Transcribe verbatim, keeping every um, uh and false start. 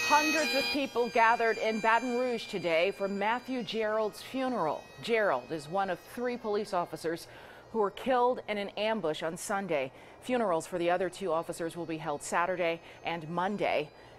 Hundreds of people gathered in Baton Rouge today for Matthew Gerald's funeral. Gerald is one of three police officers who were killed in an ambush on Sunday. Funerals for the other two officers will be held Saturday and Monday.